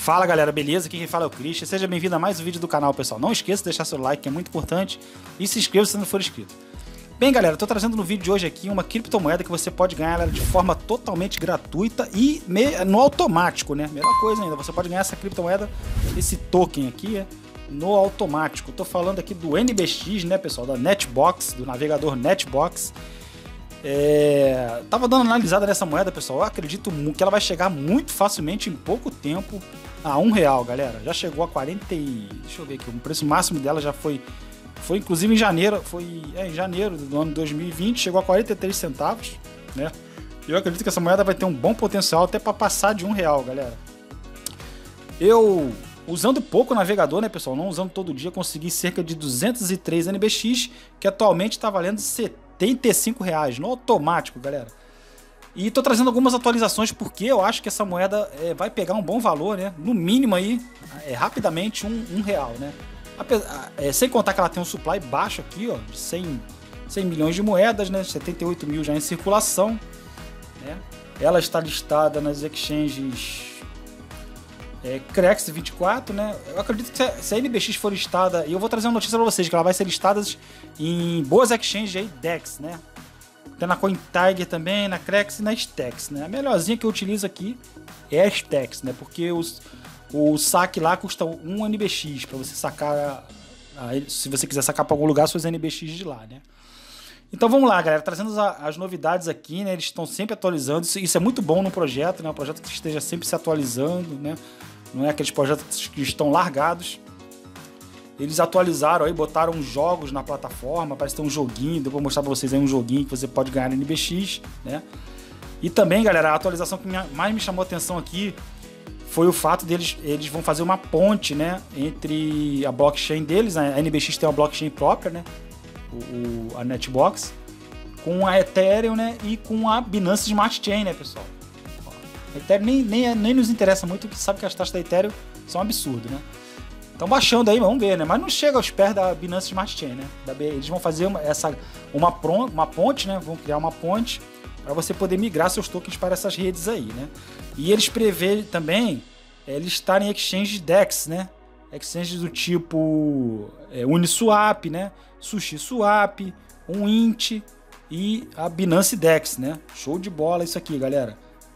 Fala galera, beleza? Aqui quem fala é o Christian. Seja bem-vindo a mais um vídeo do canal, pessoal. Não esqueça de deixar seu like, que é muito importante, e se inscreva se não for inscrito. Bem galera, tô trazendo no vídeo de hoje aqui uma criptomoeda que você pode ganhar ela de forma totalmente gratuita e no automático, né? Melhor coisa ainda, você pode ganhar essa criptomoeda, esse token aqui, no automático. Tô falando aqui do NBX, né, pessoal, da Netbox, do navegador Netbox. Tava dando uma analisada nessa moeda, pessoal. Eu acredito que ela vai chegar muito facilmente em pouco tempo a R$1, galera. Já chegou a 40 e... deixa eu ver aqui, o preço máximo dela já foi inclusive em janeiro, em janeiro do ano 2020, chegou a 43 centavos, né? Eu acredito que essa moeda vai ter um bom potencial até para passar de R$1, galera. Eu, usando pouco o navegador, né, pessoal, não usando todo dia, consegui cerca de 203 NBX, que atualmente está valendo R$75 no automático, galera. E tô trazendo algumas atualizações porque eu acho que essa moeda vai pegar um bom valor, né? No mínimo aí, rapidamente R$1, né? Sem contar que ela tem um supply baixo aqui, ó, de 100 milhões de moedas, né? 78 mil já em circulação, né? Ela está listada nas exchanges Crex24, né? Eu acredito que se a NBX for listada, e eu vou trazer uma notícia para vocês, que ela vai ser listada em boas exchanges aí, DEX, né? Tem na CoinTiger também, na Crex e na Stex, né? A melhorzinha que eu utilizo aqui é a Stex, né? Porque o saque lá custa 1 NBX para você sacar, se você quiser sacar para algum lugar, suas NBX de lá, né? Então vamos lá, galera, trazendo as novidades aqui, né? Eles estão sempre atualizando, isso é muito bom no projeto, né? Um projeto que esteja sempre se atualizando, né? Não é aqueles projetos que estão largados. Eles atualizaram aí, botaram jogos na plataforma, parece ter um joguinho, eu vou mostrar para vocês aí um joguinho que você pode ganhar NBX, né? E também, galera, a atualização que mais me chamou a atenção aqui foi o fato deles, eles vão fazer uma ponte, né, entre a blockchain deles, a NBX tem uma blockchain própria, né, a Netbox, com a Ethereum, né, e com a Binance Smart Chain, né, pessoal. A Ethereum nem nos interessa muito, porque sabe que as taxas da Ethereum são um absurdo, né. Estão baixando aí, vamos ver, né, mas não chega aos pés da Binance Smart Chain, né. Eles vão fazer uma ponte, né, vão criar uma ponte para você poder migrar seus tokens para essas redes aí, né. E eles prevêem também listar em exchanges DEX, né? Exchanges do tipo Uniswap, né? SushiSwap, Uint e a Binance DEX, né? Show de bola isso aqui, galera.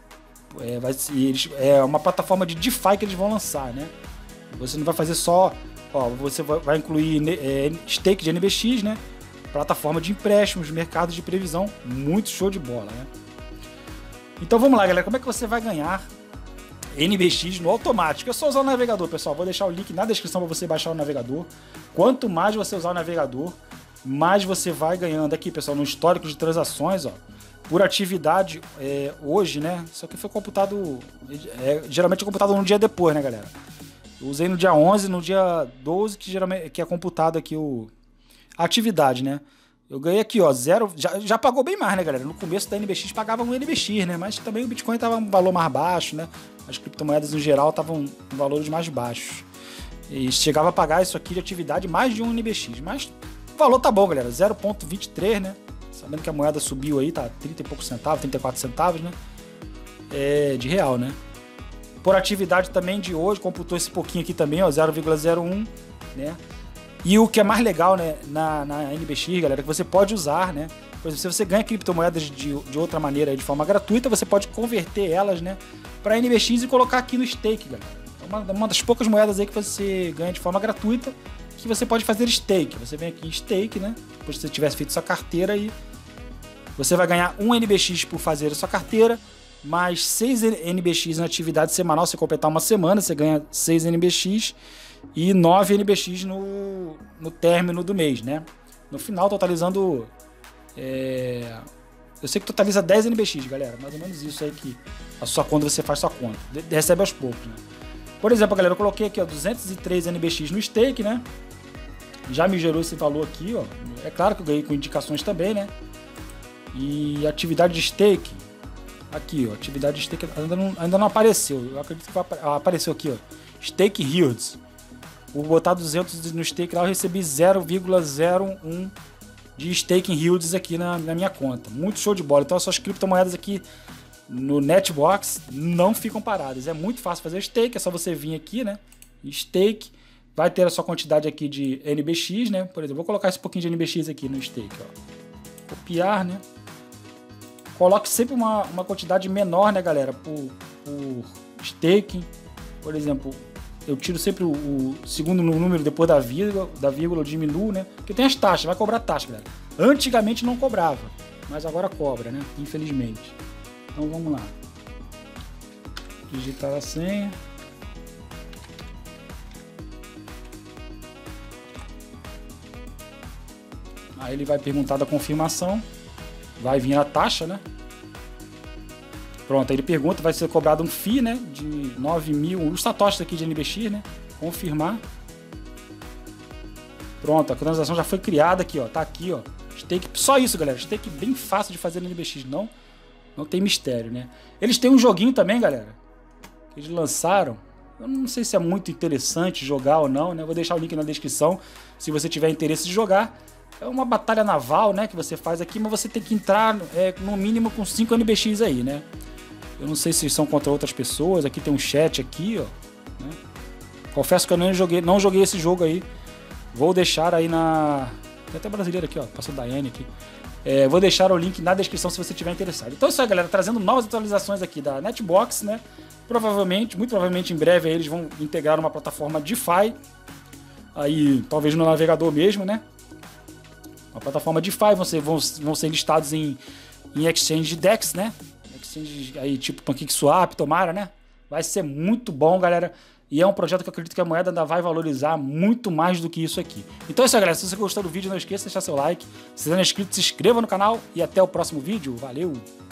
É uma plataforma de DeFi que eles vão lançar, né? Você não vai fazer só... Ó, você vai incluir stake de NBX, né? Plataforma de empréstimos, mercado de previsão. Muito show de bola, né? Então vamos lá, galera, como é que você vai ganhar NBX no automático? É só usar o navegador, pessoal. Vou deixar o link na descrição para você baixar o navegador. Quanto mais você usar o navegador, mais você vai ganhando aqui, pessoal, no histórico de transações, ó, por atividade hoje, né? Isso aqui foi computado, geralmente é computado um dia depois, né, galera? Eu usei no dia 11, no dia 12, que é computado aqui a atividade, né? Eu ganhei aqui, ó, zero, já pagou bem mais, né, galera? No começo da NBX pagava um NBX, né? Mas também o Bitcoin tava um valor mais baixo, né? As criptomoedas no geral estavam em valores mais baixos. E chegava a pagar isso aqui de atividade mais de um NBX. Mas o valor tá bom, galera, 0,23, né? Sabendo que a moeda subiu aí, tá 30 e poucos centavos, 34 centavos, né? De real, né? Por atividade também de hoje, computou esse pouquinho aqui também, ó, 0,01, né? E o que é mais legal, né, na NBX, galera, que você pode usar, né? Por exemplo, se você ganha criptomoedas de outra maneira, de forma gratuita, você pode converter elas, né, para NBX e colocar aqui no stake, galera. É uma das poucas moedas aí que você ganha de forma gratuita, que você pode fazer stake. Você vem aqui em stake, né? Depois que você tivesse feito sua carteira e você vai ganhar 1 NBX por fazer a sua carteira, mais 6 NBX na atividade semanal. Se completar uma semana, você ganha 6 NBX. E 9 NBX no término do mês, né? No final, totalizando... eu sei que totaliza 10 NBX, galera. Mais ou menos isso aí que a sua conta, você faz sua conta. Recebe aos poucos, né? Por exemplo, galera, eu coloquei aqui, ó, 203 NBX no stake, né? Já me gerou esse valor aqui, ó. É claro que eu ganhei com indicações também, né? E atividade de stake... Aqui, ó. Atividade de stake ainda não apareceu. Eu acredito que apareceu aqui, ó. Stake Yields. Vou botar 200 no stake lá, eu recebi 0,01 de staking yields aqui na minha conta. Muito show de bola. Então essas criptomoedas aqui no Netbox não ficam paradas. É muito fácil fazer stake, é só você vir aqui, né? Stake, vai ter a sua quantidade aqui de NBX, né? Por exemplo, vou colocar esse pouquinho de NBX aqui no stake, ó. Copiar, né? Coloque sempre uma quantidade menor, né, galera, por staking. Por exemplo, eu tiro sempre o segundo número depois da vírgula, eu diminuo, né? Porque tem as taxas, vai cobrar taxa, galera. Antigamente não cobrava, mas agora cobra, né? Infelizmente. Então vamos lá. Digitar a senha. Aí ele vai perguntar da confirmação. Vai vir a taxa, né? Pronto, aí ele pergunta, vai ser cobrado um FII, né? De 9.000, os satoshis aqui de NBX, né? Confirmar. Pronto, a transação já foi criada aqui, ó. Tá aqui, ó. Stake, só isso, galera. Stake bem fácil de fazer no NBX, não tem mistério, né? Eles têm um joguinho também, galera. Que eles lançaram. Eu não sei se é muito interessante jogar ou não, né? Vou deixar o link na descrição se você tiver interesse de jogar. É uma batalha naval, né, que você faz aqui, mas você tem que entrar no mínimo com 5 NBX aí, né? Eu não sei se são contra outras pessoas. Aqui tem um chat aqui, ó. Né? Confesso que eu não joguei esse jogo aí. Vou deixar aí na... Tem até brasileiro aqui, ó. Passou Daiane aqui. Vou deixar o link na descrição se você tiver interessado. Então é isso aí, galera. Trazendo novas atualizações aqui da Netbox, né? Provavelmente, muito provavelmente em breve aí eles vão integrar uma plataforma DeFi. Aí, talvez no navegador mesmo, né? Uma plataforma DeFi, vão ser listados em exchange de DEX, né? Exchange aí tipo PancakeSwap, tomara, né? Vai ser muito bom, galera. E é um projeto que eu acredito que a moeda ainda vai valorizar muito mais do que isso aqui. Então é isso aí, galera. Se você gostou do vídeo, não esqueça de deixar seu like. Se você não é inscrito, se inscreva no canal. E até o próximo vídeo. Valeu!